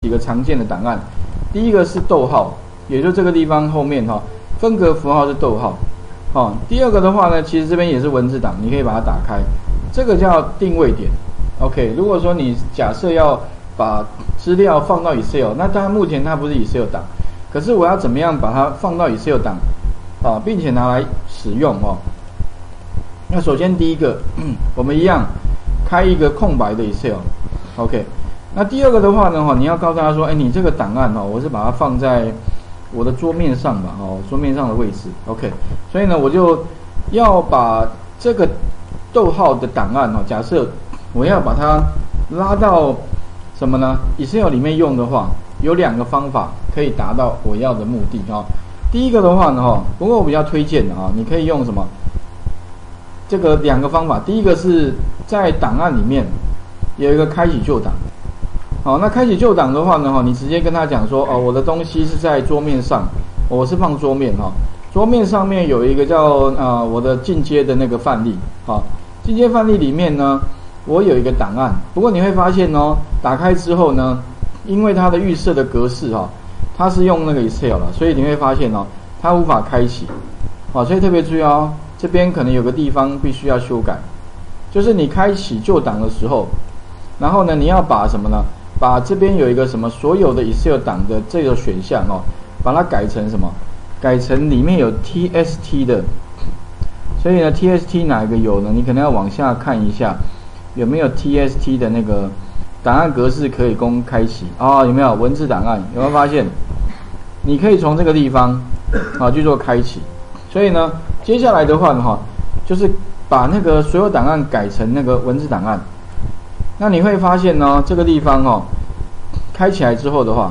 几个常见的档案。第一个是逗号，也就这个地方后面分隔符号是逗号。第二个的话呢，其实这边也是文字档，你可以把它打开，这个叫定位点。OK， 如果说你假设要把资料放到 Excel， 那当然目前它不是 Excel 档，可是我要怎么样把它放到 Excel 档并且拿来使用那首先第一个，我们一样开一个空白的 Excel。OK， 那第二个的话呢，你要告诉他说，你这个档案我是把它放在我的桌面上吧，桌面上的位置。OK， 所以呢，我就要把这个逗号的档案假设我要把它拉到什么呢 ？Excel 里面用的话，有2个方法可以达到我要的目的第一个的话呢，不过我比较推荐的你可以用什么？这个2个方法，第一个是在档案里面有一个开启旧档。那开启旧档的话呢，你直接跟他讲说，我的东西是在桌面上，我是放桌面桌面上面有一个叫我的进阶的那个范例进阶范例里面呢，我有一个档案。不过你会发现打开之后呢，因为它的预设的格式它是用那个 Excel 了，所以你会发现它无法开启所以特别注意这边可能有个地方必须要修改，就是你开启旧档的时候，然后呢，你要把什么呢？把这边有一个什么所有的 Excel 档的这个选项把它改成什么？改成里面有 TST 的。所以呢 ，TST 哪一个有呢？你可能要往下看一下，有没有 TST 的那个档案格式可以供开启有没有文字档案？有没有发现？你可以从这个地方去做开启。所以呢，接下来的话呢就是把那个所有档案改成那个文字档案。那你会发现呢，这个地方开起来之后的话，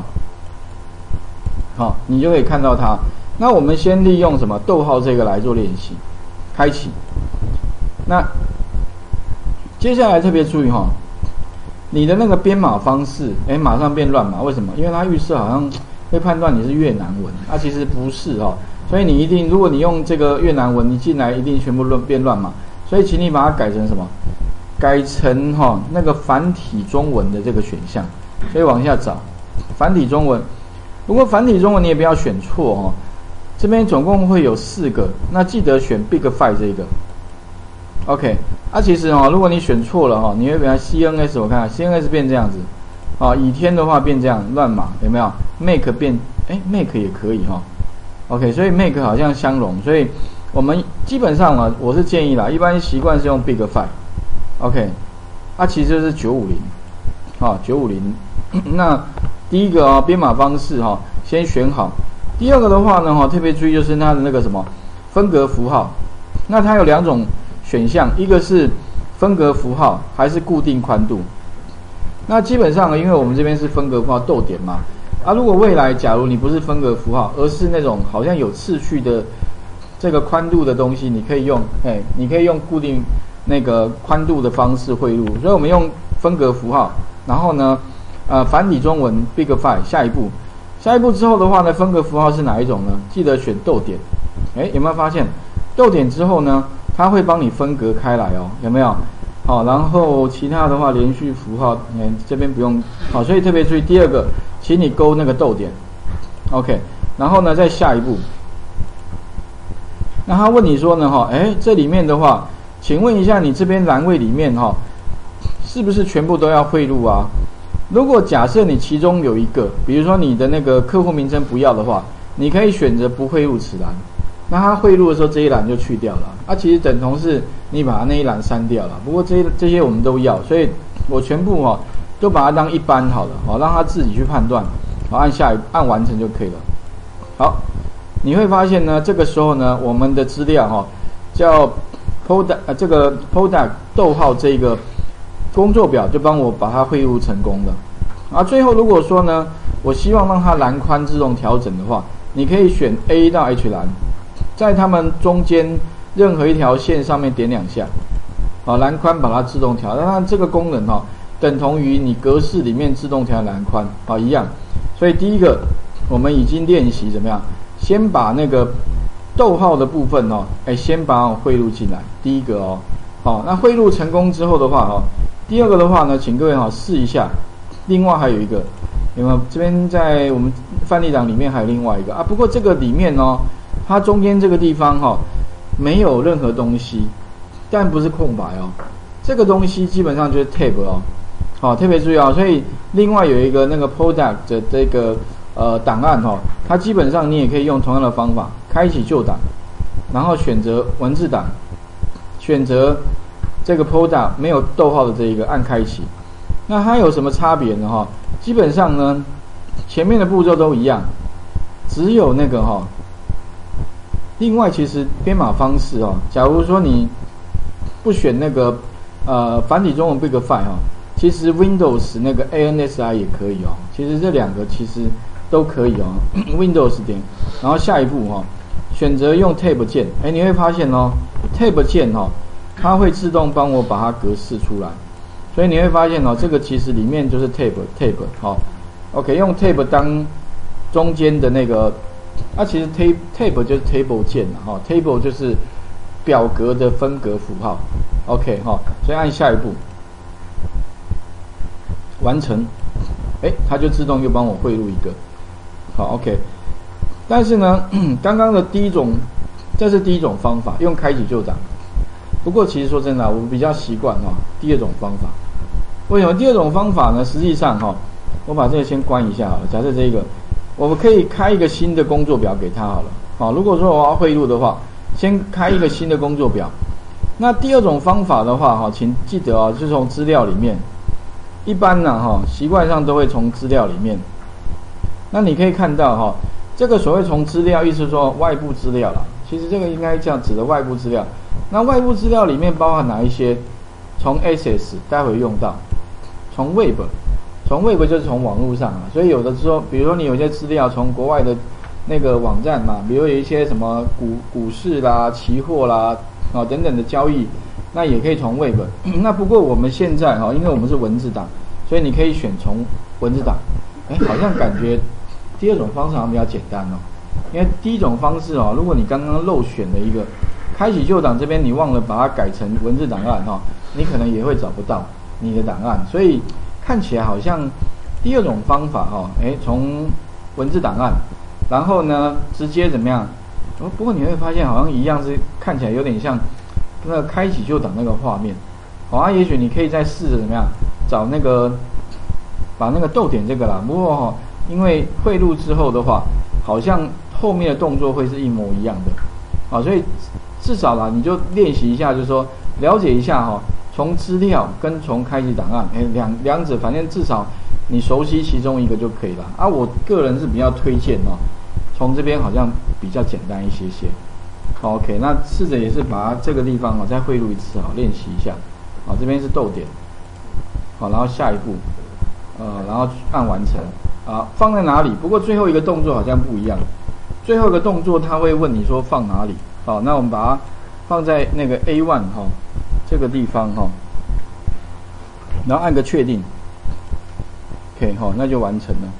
你就可以看到它。那我们先利用什么逗号这个来做练习，开启。那接下来特别注意你的那个编码方式，马上变乱码，为什么？因为它预设好像会判断你是越南文，其实不是所以你一定，如果你用这个越南文，你进来一定全部变乱码。所以请你把它改成什么？改成那个繁体中文的这个选项。所以往下找繁体中文。不过繁体中文你也不要选错这边总共会有4个，那记得选 Big Five 这个。OK， 其实如果你选错了你会给它 CNS， 我看 CNS 变这样子倚天的话变这样乱码，有没有 ？Make 变Make 也可以OK， 所以 Make 好像相容，所以我们基本上我是建议啦，一般习惯是用 Big Five。OK， 其实就是950950。那第一个编码方式先选好。第二个的话呢特别注意就是它的那个什么分隔符号。那它有2种选项，一个是分隔符号，还是固定宽度。那基本上因为我们这边是分隔符号逗点嘛，如果未来假如你不是分隔符号，而是那种好像有次序的这个宽度的东西，你可以用固定那个宽度的方式汇入。所以我们用分隔符号，然后呢繁体中文 Big Five。下一步之后的话呢，分隔符号是哪一种呢？记得选逗点。有没有发现逗点之后呢，它会帮你分隔开来有没有？然后其他的话连续符号这边不用所以特别注意第二个，请你勾那个逗点。OK， 然后呢再下一步，那他问你说呢这里面的话，请问一下你这边栏位里面是不是全部都要汇入如果假设你其中有一个，比如说你的那个客户名称不要的话，你可以选择不汇入此栏。那它汇入的时候这一栏就去掉了其实等同是你把它那一栏删掉了。不过这些我们都要，所以我全部都把它当一般好了让它自己去判断按完成就可以了。好，你会发现呢，这个时候呢，我们的资料叫 product 这个 product 逗号这个工作表就帮我把它汇入成功了。最后如果说呢，我希望让它栏宽自动调整的话，你可以选 A 到 H 栏，在它们中间任何一条线上面点2下，栏宽把它自动调。当然这个功能等同于你格式里面自动调栏宽一样。所以第一个我们已经练习怎么样，先把那个逗号的部分先把它汇入进来。第一个那汇入成功之后的话第二个的话呢，请各位试一下。另外还有一个， 有没有？这边在我们范例档里面还有另外一个啊，不过这个里面哦，它中间这个地方哈、没有任何东西，但不是空白哦，这个东西基本上就是 tab 哦，好、特别注意啊、所以另外有一个那个 product 的这个档案哈、它基本上你也可以用同样的方法，开启旧档，然后选择文字档，选择这个 product 没有逗号的这一个按开启。那它有什么差别呢？哈，基本上呢，前面的步骤都一样，只有那个哈。另外，其实编码方式哦，假如说你不选那个繁体中文 Big File 哈，其实 Windows 那个 ANSI 也可以哦。其实这两个其实都可以哦。Windows 点，然后下一步哈，选择用 Tab 键，你会发现哦 ，Tab 键哦，它会自动帮我把它格式出来。所以你会发现哦，这个其实里面就是 tab 好 ，OK， 用 tab 当中间的那个，其实 tab 就是 table 键哈 ，table 就是表格的分隔符号 ，OK 哈，所以按下一步完成，它就自动又帮我汇入一个，好 OK， 但是呢，刚刚的这是第一种方法，用开启旧档。不过其实说真的，我比较习惯第二种方法。为什么第二种方法呢？实际上我把这个先关一下好了。假设这个，我们可以开一个新的工作表给他好了。如果说我要汇入的话，先开一个新的工作表。那第二种方法的话请记得就是从资料里面，一般呢习惯上都会从资料里面。那你可以看到这个所谓从资料，意思说外部资料啦。其实这个应该这样指的外部资料。那外部资料里面包含哪一些？从 Access 待会用到，从 Web 就是从网络上所以有的时候，比如说你有些资料从国外的那个网站嘛，比如有一些什么股市啦、期货啦等等的交易，那也可以从 Web。那不过我们现在因为我们是文字档，所以你可以选从文字档。好像感觉第二种方式好像比较简单因为第一种方式如果你刚刚漏选了一个开启旧档这边，你忘了把它改成文字档案你可能也会找不到你的档案，所以看起来好像第二种方法从文字档案，然后呢直接怎么样？不过你会发现好像一样是看起来有点像那个开启旧档那个画面，也许你可以再试着怎么样找那个把那个逗点这个啦。不过因为汇入之后的话，好像后面的动作会是一模一样的所以至少啦你就练习一下，就是说了解一下从资料跟从开启档案，两者反正至少你熟悉其中一个就可以了我个人是比较推荐从这边好像比较简单一些些。OK， 那试着也是把这个地方再汇入一次练习一下这边是逗点然后下一步然后按完成放在哪里？不过最后一个动作好像不一样，最后一个动作他会问你说放哪里那我们把它放在那个 A1 这个地方然后按个确定 OK 那就完成了。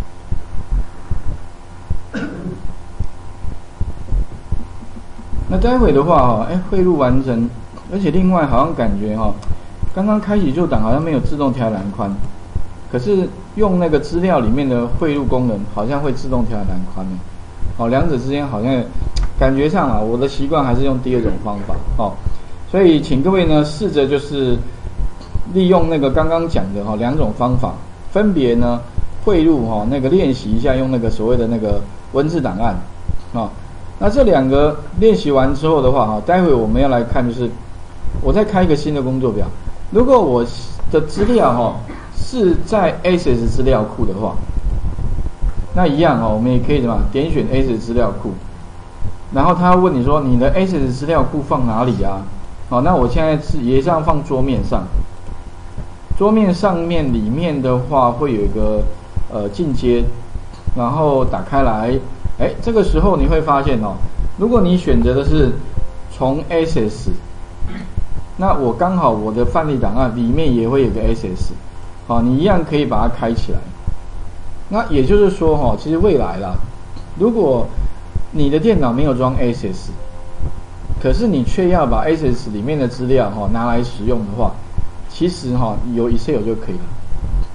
那待会的话汇入完成，而且另外好像感觉刚刚开启旧档好像没有自动调栏宽，可是用那个资料里面的汇入功能好像会自动调栏宽两者之间好像感觉上我的习惯还是用第二种方法所以请各位呢试着就是利用那个刚刚讲的两种方法，分别呢汇入那个练习一下用那个所谓的那个文字档案那这两个练习完之后的话待会我们要来看就是我再开一个新的工作表，如果我的资料是在 Access 资料库的话，那一样我们也可以怎么点选 Access 资料库，然后他问你说你的 Access 资料库放哪里那我现在是也是要放桌面上，桌面上面里面的话会有一个进阶，然后打开来，这个时候你会发现如果你选择的是从 Access， 那我刚好我的范例档案里面也会有个 Access， 你一样可以把它开起来。那也就是说其实未来啦，如果你的电脑没有装 Access， 可是你却要把 Access 里面的资料拿来使用的话，其实有 Excel 就可以了。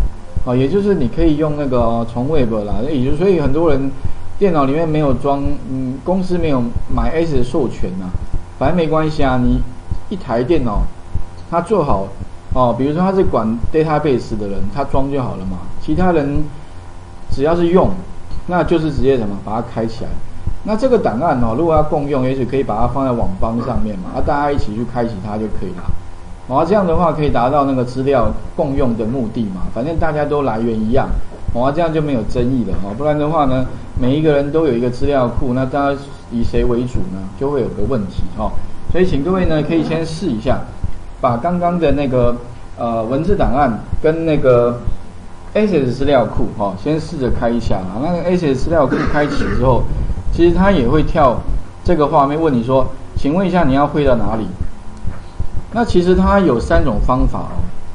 也就是你可以用那个从 Web 啦，也就所以很多人电脑里面没有装，公司没有买 S 的授权啊，反正没关系啊，你一台电脑它做好比如说他是管 database 的人，他装就好了嘛，其他人只要是用，那就是直接什么把它开起来。那这个档案如果要共用，也许可以把它放在网方上面嘛，大家一起去开启它就可以了。这样的话可以达到那个资料共用的目的嘛，反正大家都来源一样，这样就没有争议了不然的话呢，每一个人都有一个资料库，那大家以谁为主呢，就会有个问题所以请各位呢可以先试一下，把刚刚的那个文字档案跟那个 Access 资料库先试着开一下那个 Access 资料库开启之后，其实它也会跳这个画面问你说，请问一下你要汇到哪里？那其实它有3种方法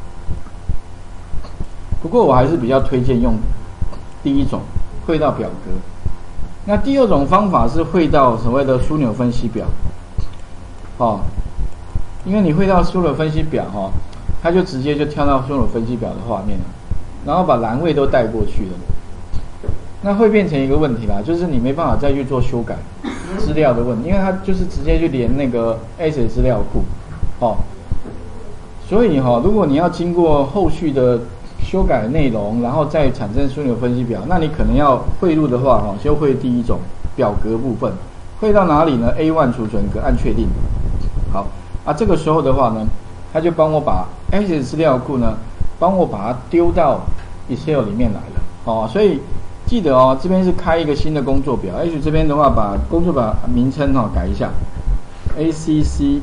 不过我还是比较推荐用第一种汇到表格。那第2种方法是汇到所谓的枢纽分析表因为你汇到枢纽分析表它就直接就跳到枢纽分析表的画面了，然后把栏位都带过去了。那会变成一个问题啦，就是你没办法再去做修改资料的问题，因为它就是直接去连那个 Access 资料库所以如果你要经过后续的修改内容，然后再产生枢纽分析表，那你可能要汇入的话就汇第一种表格部分，汇到哪里呢？ A1 储存格按确定。好这个时候的话呢，他就帮我把 Access 资料库呢帮我把它丢到 Excel 里面来了所以记得这边是开一个新的工作表，也许这边的话把工作表名称改一下 ACCESS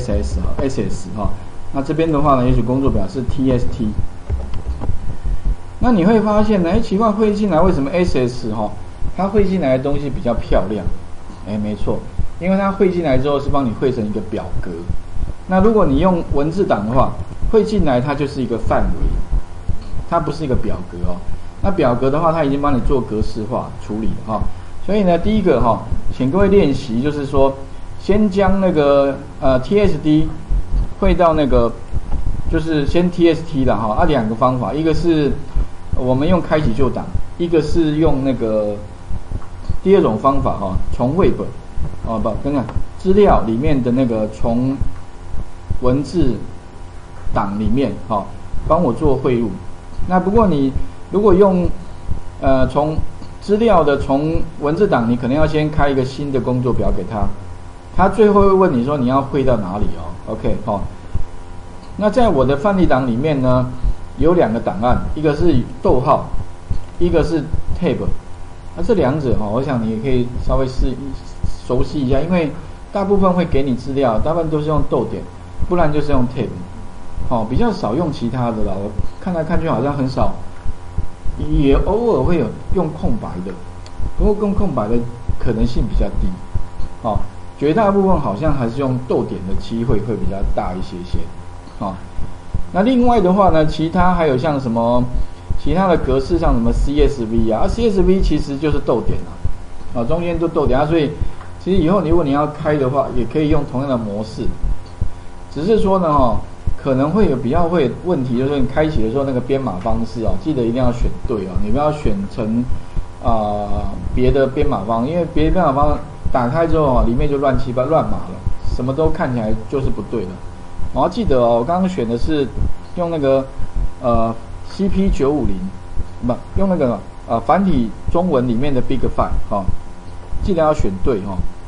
SS 那这边的话呢，也许工作表是 TST。那你会发现呢，奇怪，汇进来为什么 SS 它汇进来的东西比较漂亮？没错，因为它汇进来之后是帮你汇成一个表格。那如果你用文字档的话，汇进来它就是一个范围，它不是一个表格那表格的话，它已经帮你做格式化处理了所以呢，第一个请各位练习，就是说，先将那个TSD 汇到那个，就是先 TST 的2个方法，一个是我们用开启旧档，一个是用那个第2种方法从 Web 跟资料里面的那个从文字档里面帮我做汇入。那不过你如果用从资料的从文字档，你可能要先开一个新的工作表给他，他最后会问你说你要汇到哪里OK 那在我的范例档里面呢，有2个档案，一个是逗号，一个是 tab。那这2者我想你也可以稍微熟悉一下，因为大部分会给你资料，大部分都是用逗点，不然就是用 tab。比较少用其他的啦，我看来看去好像很少，也偶尔会有用空白的，不过用空白的可能性比较低。绝大部分好像还是用逗点的机会会比较大一些。那另外的话呢，其他还有像什么其他的格式，像什么 CSV CSV 其实就是逗点中间都逗点所以其实以后如果你要开的话，也可以用同样的模式，只是说呢可能会有比较会问题，就是你开启的时候那个编码方式记得一定要选对你不要选成别的编码方，因为别的编码方打开之后里面就乱码了，什么都看起来就是不对的。我要记得我刚刚选的是用那个CP950，不用那个繁体中文里面的 Big File 记得要选对